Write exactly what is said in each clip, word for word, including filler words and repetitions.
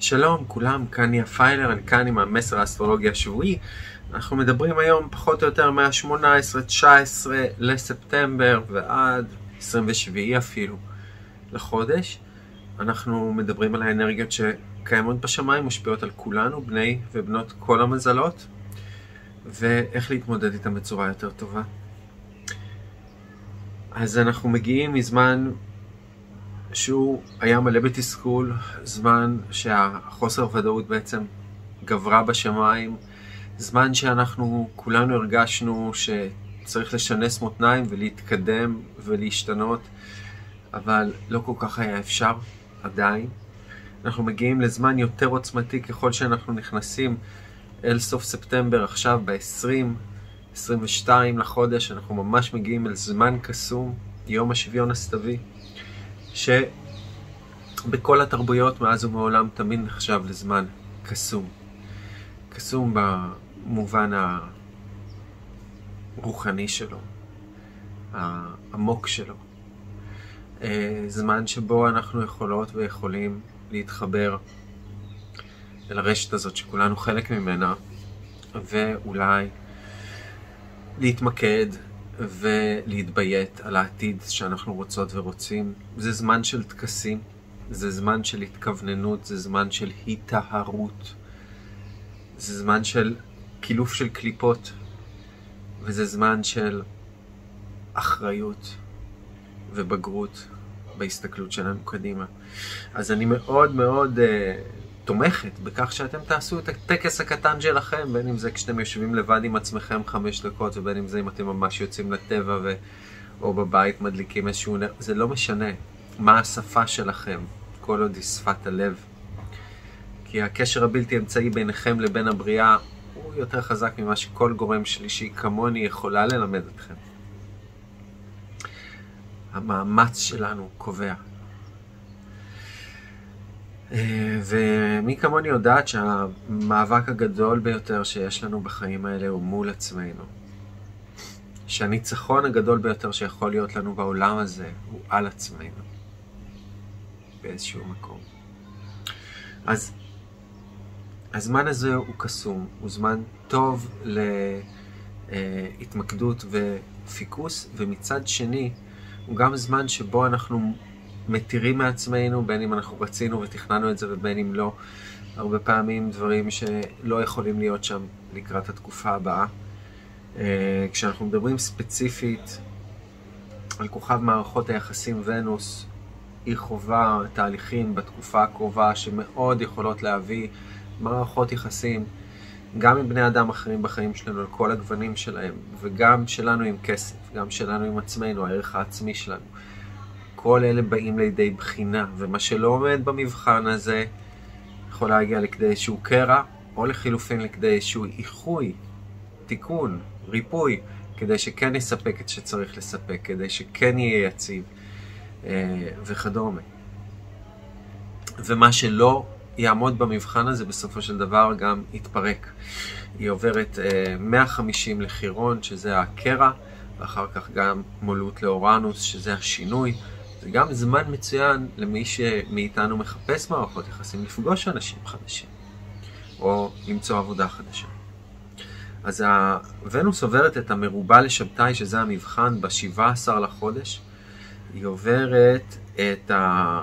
שלום כולם, כאן נהיה פיילר, אני כאן עם המסר האסטרולוגי השבועי. אנחנו מדברים היום פחות או יותר מה-שמונה עשרה תשע עשרה לספטמבר ועד עשרים ושבעה אפילו לחודש. אנחנו מדברים על האנרגיות שקיימות בשמיים, משפיעות על כולנו, בני ובנות כל המזלות, ואיך להתמודד איתם בצורה יותר טובה. אז אנחנו מגיעים מזמן שהוא היה מלא בתסכול, זמן שהחוסר ודאות בעצם גברה בשמיים, זמן שאנחנו כולנו הרגשנו שצריך לשנס מותניים ולהתקדם ולהשתנות, אבל לא כל כך היה אפשר עדיין. אנחנו מגיעים לזמן יותר עוצמתי ככל שאנחנו נכנסים אל סוף ספטמבר, עכשיו ב-עשרים, עשרים ושתיים לחודש, אנחנו ממש מגיעים אל זמן קסום, יום השוויון הסתווי, שבכל התרבויות מאז ומעולם תמיד נחשב לזמן קסום. קסום במובן הרוחני שלו, העמוק שלו. זמן שבו אנחנו יכולות ויכולים להתחבר אל הרשת הזאת שכולנו חלק ממנה, ואולי להתמקד ולהתביית על העתיד שאנחנו רוצות ורוצים. זה זמן של טקסים, זה זמן של התכווננות, זה זמן של היטהרות, זה זמן של קילוף של קליפות, וזה זמן של אחריות ובגרות בהסתכלות שלנו קדימה. אז אני מאוד מאוד uh, תומכת בכך שאתם תעשו את הטקס הקטן שלכם, בין אם זה כשאתם יושבים לבד עם עצמכם חמש דקות, ובין אם זה אם אתם ממש יוצאים לטבע ו... או בבית מדליקים איזשהו נר. זה לא משנה מה השפה שלכם, כל עוד היא שפת הלב. כי הקשר הבלתי אמצעי ביניכם לבין הבריאה הוא יותר חזק ממה שכל גורם שלישי כמוני יכולה ללמד אתכם. המאמץ שלנו קובע. ומי כמוני יודעת שהמאבק הגדול ביותר שיש לנו בחיים האלה הוא מול עצמנו. שהניצחון הגדול ביותר שיכול להיות לנו בעולם הזה הוא על עצמנו. באיזשהו מקום. אז הזמן הזה הוא קסום, הוא זמן טוב להתמקדות ופיקוס, ומצד שני הוא גם זמן שבו אנחנו מתירים מעצמנו, בין אם אנחנו רצינו ותכננו את זה ובין אם לא, הרבה פעמים דברים שלא יכולים להיות שם לקראת התקופה הבאה. כשאנחנו מדברים ספציפית על כוכב מערכות היחסים ונוס, היא חובה תהליכים בתקופה הקרובה שמאוד יכולות להביא מערכות יחסים, גם עם בני אדם אחרים בחיים שלנו, על כל הגוונים שלהם, וגם שלנו עם כסף, גם שלנו עם עצמנו, הערך העצמי שלנו. כל אלה באים לידי בחינה, ומה שלא עומד במבחן הזה יכול להגיע לכדי איזשהו קרע, או לחילופין לכדי איזשהו איחוי, תיקון, ריפוי, כדי שכן יספק את שצריך לספק, כדי שכן יהיה יציב, וכדומה. ומה שלא יעמוד במבחן הזה בסופו של דבר גם יתפרק. היא עוברת מאה וחמישים לחירון, שזה הקרע, ואחר כך גם מולות לאורנוס, שזה השינוי. זה גם זמן מצוין למי שמאיתנו מחפש מערכות יחסים, לפגוש אנשים חדשים, או למצוא עבודה חדשה. אז הוונוס עוברת את המרובע לשבתאי, שזה המבחן, ב-שבעה עשר לחודש. היא עוברת את ה...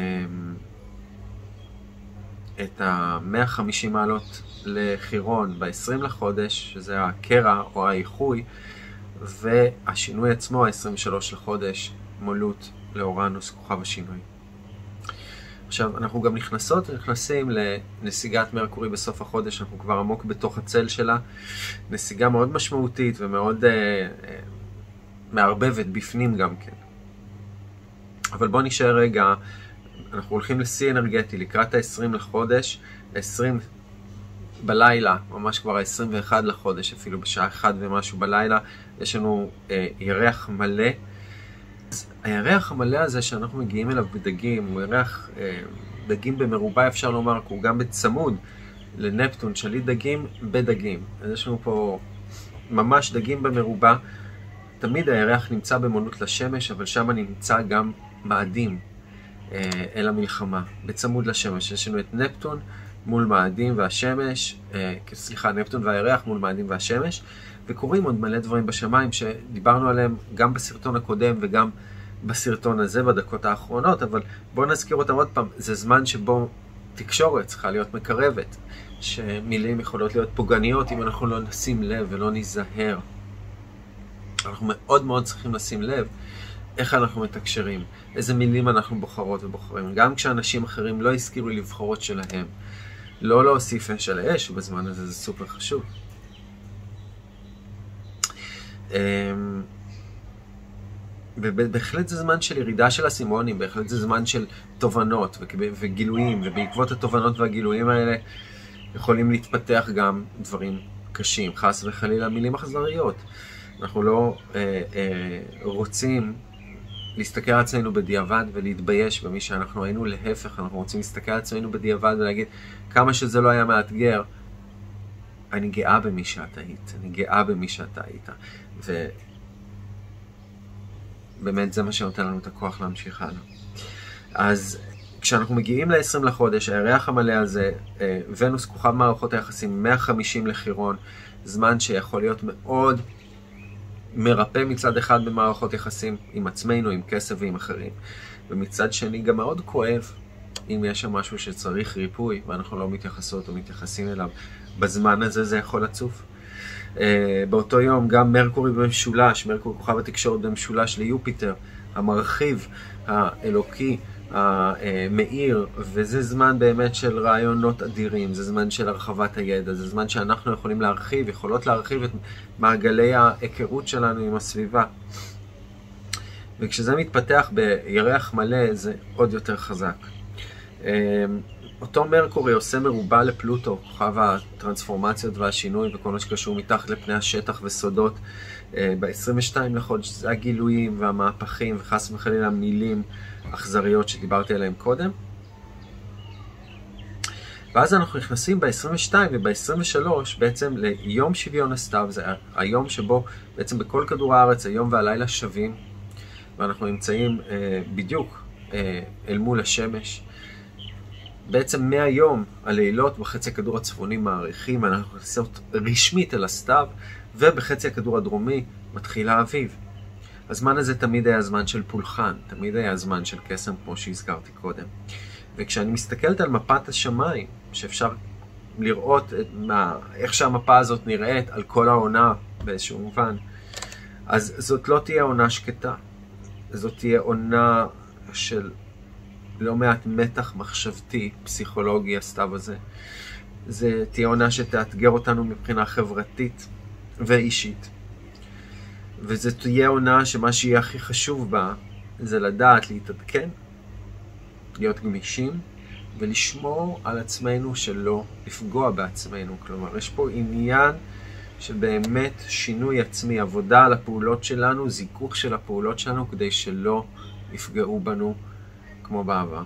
את ה-מאה וחמישים מעלות לחירון ב-עשרים לחודש, שזה הקרע או האיחוי, והשינוי עצמו, ה-עשרים ושלוש לחודש, מולות לאורנוס, כוכב השינוי. עכשיו, אנחנו גם נכנסות ונכנסים לנסיגת מרקורי בסוף החודש, אנחנו כבר עמוק בתוך הצל שלה, נסיגה מאוד משמעותית ומאוד אה, אה, מערבבת בפנים גם כן. אבל בואו נשאר רגע, אנחנו הולכים לשיא אנרגטי לקראת ה-עשרים לחודש, ה-עשרים בלילה, ממש כבר ה-עשרים ואחד לחודש, אפילו בשעה אחת ומשהו בלילה, יש לנו אה, ירח מלא. אז הירח המלא הזה שאנחנו מגיעים אליו בדגים, הוא ירח אה, דגים במרובע, אפשר לומר, הוא גם בצמוד לנפטון, שליט דגים בדגים. אז יש לנו פה ממש דגים במרובע, תמיד הירח נמצא במונות לשמש, אבל שם נמצא גם מאדים. אל המלחמה, בצמוד לשמש. יש לנו את נפטון מול מאדים והשמש, סליחה, נפטון והירח מול מאדים והשמש, וקורים עוד מלא דברים בשמיים שדיברנו עליהם גם בסרטון הקודם וגם בסרטון הזה בדקות האחרונות, אבל בואו נזכיר אותם עוד פעם. זה זמן שבו תקשורת צריכה להיות מקרבת, שמילים יכולות להיות פוגעניות אם אנחנו לא נשים לב ולא ניזהר. אנחנו מאוד מאוד צריכים לשים לב איך אנחנו מתקשרים, איזה מילים אנחנו בוחרות ובוחרים, גם כשאנשים אחרים לא הזכירו לבחורות שלהם. לא להוסיף אש על האש, ובזמן הזה זה סופר חשוב. ובהחלט זה זמן של ירידה של הסימונים, בהחלט זה זמן של תובנות וגילויים, ובעקבות התובנות והגילויים האלה יכולים להתפתח גם דברים קשים, חס וחלילה מילים אכזריות. אנחנו לא אה, אה, רוצים להסתכל על עצמנו בדיעבד ולהתבייש במי שאנחנו היינו. להפך, אנחנו רוצים להסתכל על עצמנו בדיעבד ולהגיד כמה שזה לא היה מאתגר, אני גאה במי שאת היית, אני גאה במי שאתה היית. ובאמת זה מה שנותן לנו את הכוח להמשיך הלאה. אז כשאנחנו מגיעים ל-עשרים לחודש, הירח המלא הזה, ונוס כוכב מערכות היחסים, מאה וחמישים לחירון, זמן שיכול להיות מאוד מרפא מצד אחד במערכות יחסים עם עצמנו, עם כסף ועם אחרים. ומצד שני גם מאוד כואב אם יש שם משהו שצריך ריפוי ואנחנו לא מתייחסות או מתייחסים אליו. בזמן הזה זה יכול לצוף. Uh, באותו יום גם מרקורי במשולש, מרקורי כוכב התקשורת במשולש ליופיטר, המרחיב, האלוקי, המאיר, וזה זמן באמת של רעיונות אדירים, זה זמן של הרחבת הידע, זה זמן שאנחנו יכולים להרחיב, יכולות להרחיב את מעגלי ההיכרות שלנו עם הסביבה. וכשזה מתפתח בירח מלא זה עוד יותר חזק. אותו מרקורי עושה מרובה לפלוטו, כוכב הטרנספורמציות והשינוי וכל מה שקשור מתחת לפני השטח וסודות. ב-עשרים ושניים לחודש זה הגילויים והמהפכים וחס וחלילה מילים אכזריות שדיברתי עליהם קודם. ואז אנחנו נכנסים ב-עשרים ושתיים וב-עשרים ושלוש בעצם ליום שוויון הסתיו. זה היום שבו בעצם בכל כדור הארץ היום והלילה שווים, ואנחנו נמצאים אה, בדיוק אה, אל מול השמש. בעצם מהיום הלילות בחצי הכדור הצפוני מעריכים, אנחנו נכנסים רשמית אל הסתיו, ובחצי הכדור הדרומי מתחיל האביב. הזמן הזה תמיד היה זמן של פולחן, תמיד היה זמן של קסם כמו שהזכרתי קודם. וכשאני מסתכלת על מפת השמיים, שאפשר לראות את מה, איך שהמפה הזאת נראית על כל העונה באיזשהו מובן, אז זאת לא תהיה עונה שקטה. זאת תהיה עונה של לא מעט מתח מחשבתי, פסיכולוגי, הסתיו הזה. זה תהיה עונה שתאתגר אותנו מבחינה חברתית ואישית. וזה תהיה עונה שמה שיהיה הכי חשוב בה, זה לדעת להתעדכן, להיות גמישים, ולשמור על עצמנו שלא לפגוע בעצמנו. כלומר, יש פה עניין של באמת שינוי עצמי, עבודה על הפעולות שלנו, זיכוך של הפעולות שלנו, כדי שלא יפגעו בנו כמו בעבר.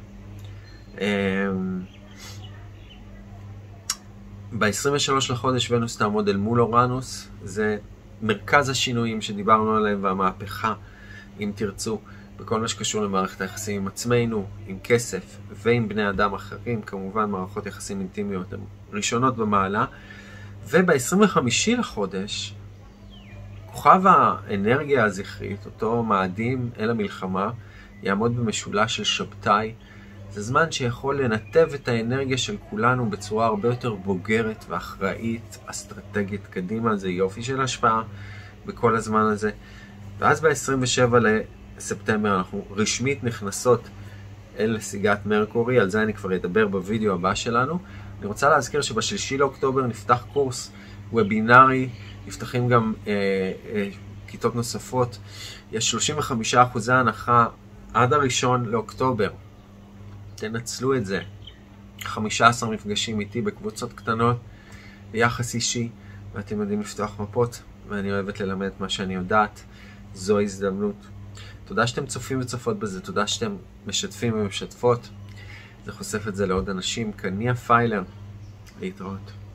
ב-עשרים ושלוש לחודש ונוס תעמוד אל מול אורנוס, זה מרכז השינויים שדיברנו עליהם והמהפכה, אם תרצו, בכל מה שקשור למערכת היחסים עם עצמנו, עם כסף ועם בני אדם אחרים, כמובן מערכות יחסים אינטימיות הן ראשונות במעלה. וב-עשרים וחמישי לחודש, כוכב האנרגיה הזכרית, אותו מאדים אל המלחמה, יעמוד במשולש של שבתאי. זה זמן שיכול לנתב את האנרגיה של כולנו בצורה הרבה יותר בוגרת ואחראית, אסטרטגית קדימה. זה יופי של השפעה בכל הזמן הזה. ואז ב-עשרים ושבעה לספטמבר אנחנו רשמית נכנסות אל נסיגת מרקורי, על זה אני כבר אדבר בווידאו הבא שלנו. אני רוצה להזכיר שבשלישי לאוקטובר נפתח קורס וובינרי, נפתחים גם אה, אה, כיתות נוספות, יש שלושים וחמישה אחוז הנחה עד הראשון לאוקטובר. תנצלו את זה. חמישה עשר מפגשים איתי בקבוצות קטנות, ביחס אישי, ואתם יודעים לפתוח מפות, ואני אוהבת ללמד מה שאני יודעת. זו הזדמנות. תודה שאתם צופים וצופות בזה, תודה שאתם משתפים ומשתפות. זה חושף את זה לעוד אנשים. כניה פיילר. להתראות.